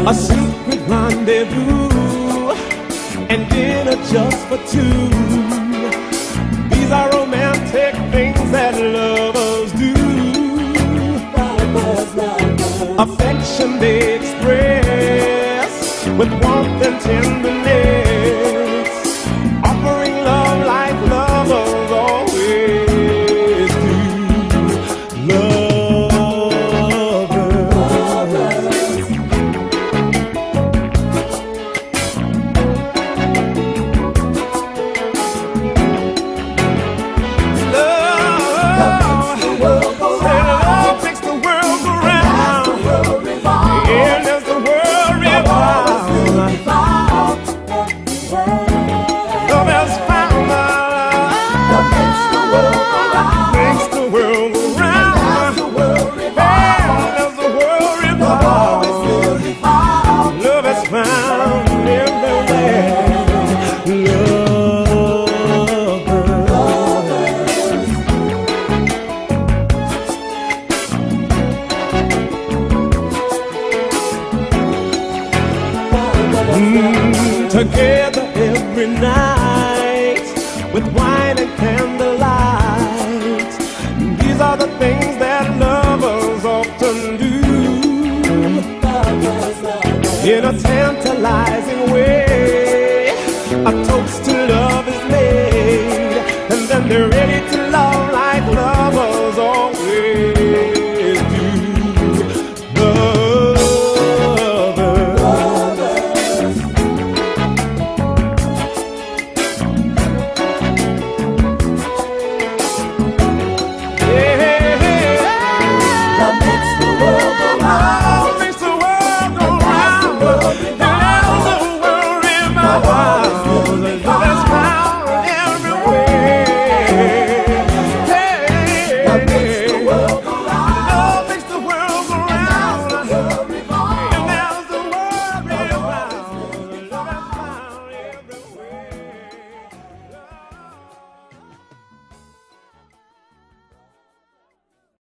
a secret rendezvous, and dinner just for two. These are romantic things that lovers do. Affection they express with warmth and tenderness, offering love like lovers always do. Together every night with wine and candlelight. These are the things that lovers often do. In a tantalizing way, a toast to love is made, and then they're ready to love like lovers always do.